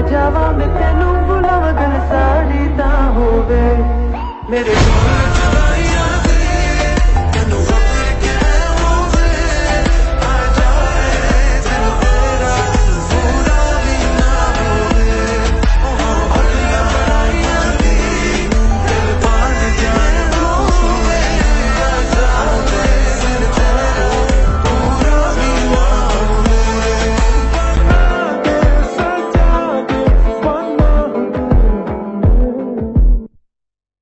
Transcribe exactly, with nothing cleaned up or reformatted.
जावा मैं तेनू बुलावा गल सारी ता होवे मेरे